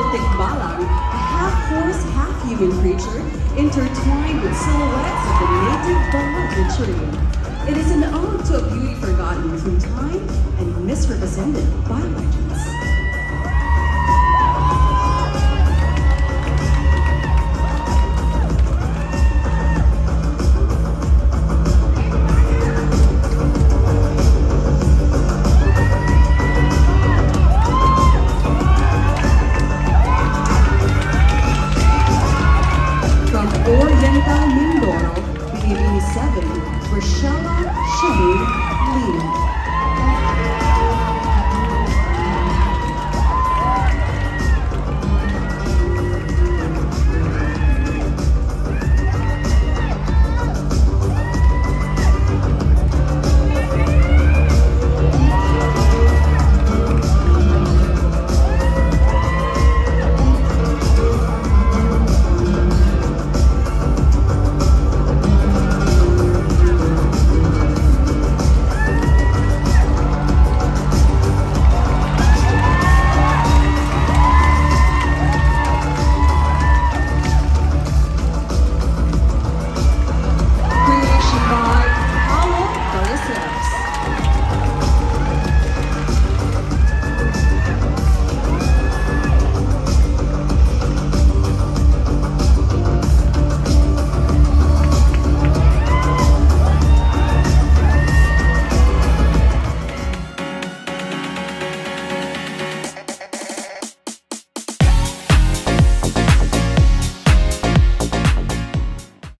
tikbalang, a half-horse, half-human creature intertwined with silhouettes of the native beloved tree. It is an ode to a beauty forgotten through time and misrepresented by legends. Oriental Mindoro, BB7, Rochella Shane Lee.